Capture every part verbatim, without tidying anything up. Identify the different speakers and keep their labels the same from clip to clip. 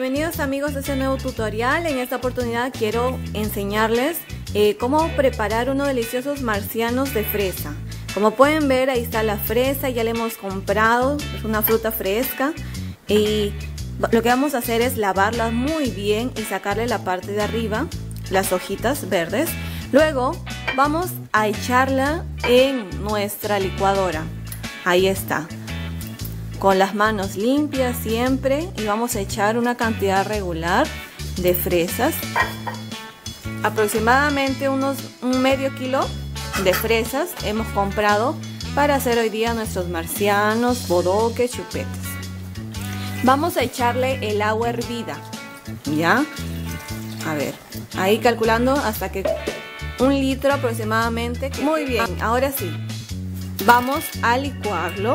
Speaker 1: bienvenidos amigos a este nuevo tutorial. En esta oportunidad quiero enseñarles eh, cómo preparar unos deliciosos marcianos de fresa. Como pueden ver, ahí está la fresa, ya la hemos comprado, es una fruta fresca. Y lo que vamos a hacer es lavarla muy bien y sacarle la parte de arriba, las hojitas verdes. Luego vamos a echarla en nuestra licuadora. Ahí está. Con las manos limpias siempre, y vamos a echar una cantidad regular de fresas, aproximadamente unos un medio kilo de fresas hemos comprado para hacer hoy día nuestros marcianos, bodoques, chupetes. Vamos a echarle el agua hervida, ya, a ver, ahí calculando hasta que un litro aproximadamente. Muy bien, ahora sí, vamos a licuarlo.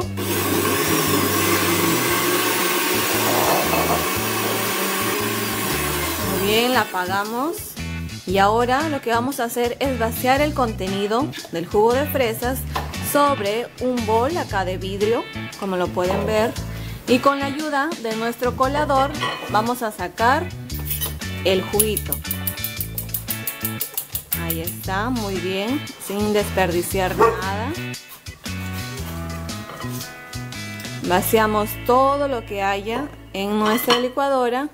Speaker 1: Muy bien, la apagamos. Y ahora lo que vamos a hacer es vaciar el contenido del jugo de fresas sobre un bol acá de vidrio, como lo pueden ver. Y con la ayuda de nuestro colador vamos a sacar el juguito. Ahí está, muy bien, sin desperdiciar nada. Vaciamos todo lo que haya en nuestra licuadora.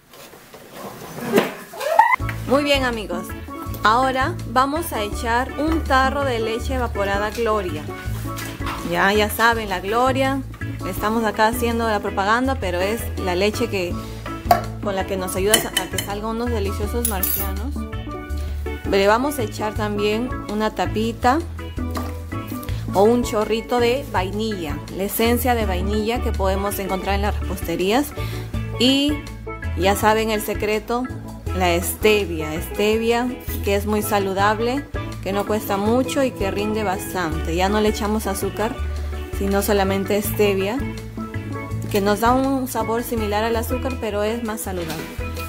Speaker 1: Muy bien amigos, ahora vamos a echar un tarro de leche evaporada Gloria. Ya, ya saben, la Gloria, estamos acá haciendo la propaganda, pero es la leche que, con la que nos ayuda a que salgan unos deliciosos marcianos. Le vamos a echar también una tapita o un chorrito de vainilla, la esencia de vainilla que podemos encontrar en las reposterías. Y ya saben el secreto, la stevia, stevia que es muy saludable, que no cuesta mucho y que rinde bastante. Ya no le echamos azúcar, sino solamente stevia, que nos da un sabor similar al azúcar, pero es más saludable.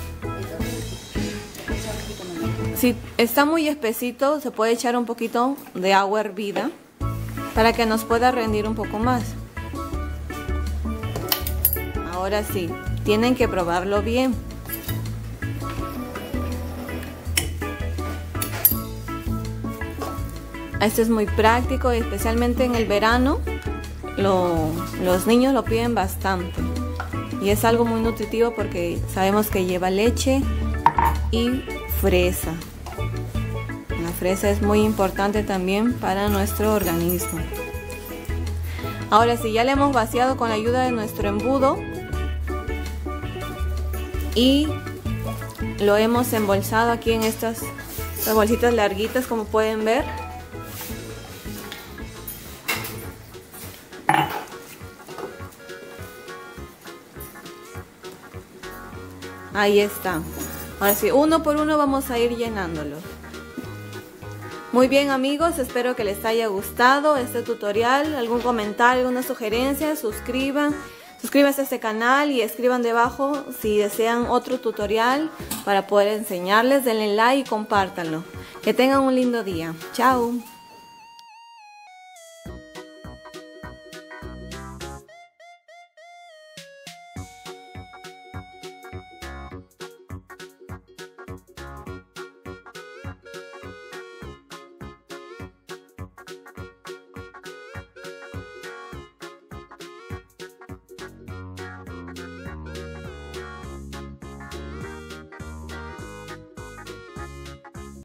Speaker 1: Si está muy espesito, se puede echar un poquito de agua hervida para que nos pueda rendir un poco más. Ahora sí, tienen que probarlo bien. Esto es muy práctico, especialmente en el verano. Lo, los niños lo piden bastante. Y es algo muy nutritivo porque sabemos que lleva leche y fresa. La fresa es muy importante también para nuestro organismo. Ahora sí, ya le hemos vaciado con la ayuda de nuestro embudo. Y lo hemos embolsado aquí en estas, estas bolsitas larguitas, como pueden ver. Ahí está. Ahora sí, uno por uno vamos a ir llenándolo. Muy bien amigos, espero que les haya gustado este tutorial. Algún comentario, alguna sugerencia, suscriban. Suscríbanse a este canal y escriban debajo si desean otro tutorial para poder enseñarles. Denle like y compártanlo. Que tengan un lindo día. Chao.